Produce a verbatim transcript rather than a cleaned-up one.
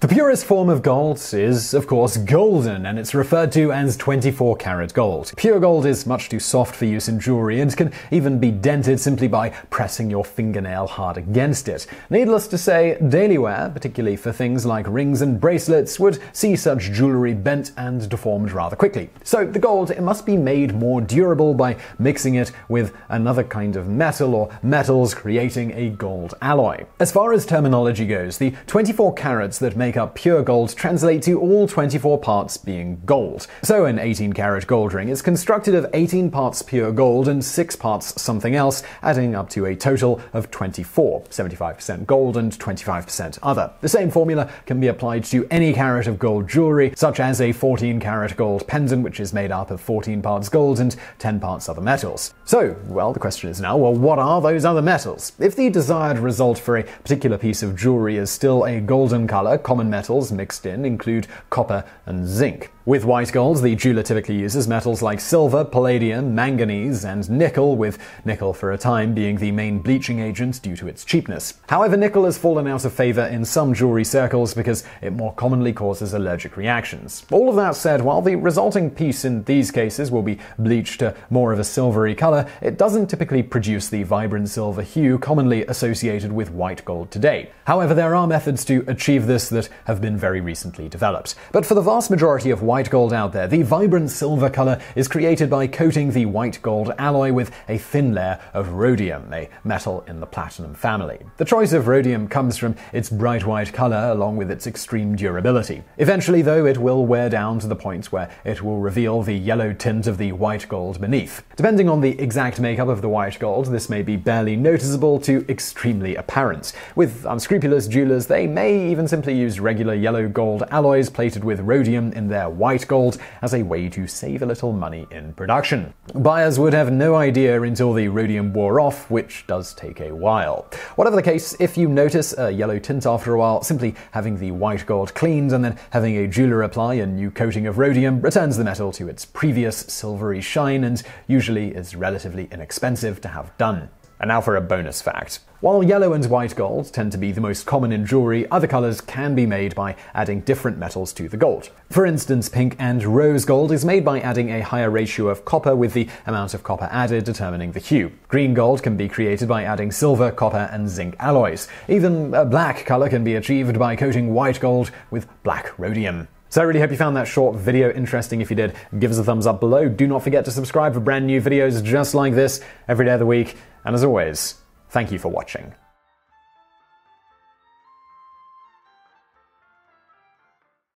The purest form of gold is, of course, golden, and it's referred to as twenty-four karat gold. Pure gold is much too soft for use in jewelry and can even be dented simply by pressing your fingernail hard against it. Needless to say, daily wear, particularly for things like rings and bracelets, would see such jewelry bent and deformed rather quickly. So the gold it must be made more durable by mixing it with another kind of metal or metals, creating a gold alloy. As far as terminology goes, the twenty-four carats that make up pure gold translate to all twenty-four parts being gold. So an eighteen karat gold ring is constructed of eighteen parts pure gold and six parts something else, adding up to a total of twenty-four, seventy-five percent gold and twenty-five percent other. The same formula can be applied to any carat of gold jewelry, such as a fourteen karat gold pendant, which is made up of fourteen parts gold and ten parts other metals. So, well, the question is now, well, what are those other metals? If the desired result for a particular piece of jewelry is still a golden color, common metals mixed in include copper and zinc. With white gold, the jeweler typically uses metals like silver, palladium, manganese, and nickel, with nickel for a time being the main bleaching agent due to its cheapness. However, nickel has fallen out of favor in some jewelry circles because it more commonly causes allergic reactions. All of that said, while the resulting piece in these cases will be bleached to more of a silvery color, it doesn't typically produce the vibrant silver hue commonly associated with white gold today. However, there are methods to achieve this that have been very recently developed. But for the vast majority of white gold out there, the vibrant silver color is created by coating the white gold alloy with a thin layer of rhodium, a metal in the platinum family. The choice of rhodium comes from its bright white color along with its extreme durability. Eventually, though, it will wear down to the point where it will reveal the yellow tint of the white gold beneath. Depending on the exact makeup of the white gold, this may be barely noticeable to extremely apparent. With unscrupulous jewelers, they may even simply use regular yellow gold alloys plated with rhodium in their white gold as a way to save a little money in production. Buyers would have no idea until the rhodium wore off, which does take a while. Whatever the case, if you notice a yellow tint after a while, simply having the white gold cleaned and then having a jeweler apply a new coating of rhodium returns the metal to its previous silvery shine and usually is relatively inexpensive to have done. And now for a bonus fact. While yellow and white gold tend to be the most common in jewelry, other colors can be made by adding different metals to the gold. For instance, pink and rose gold is made by adding a higher ratio of copper, with the amount of copper added determining the hue. Green gold can be created by adding silver, copper, and zinc alloys. Even a black color can be achieved by coating white gold with black rhodium. So I really hope you found that short video interesting. If you did, give us a thumbs up below. Do not forget to subscribe for brand new videos just like this every day of the week. And as always, thank you for watching.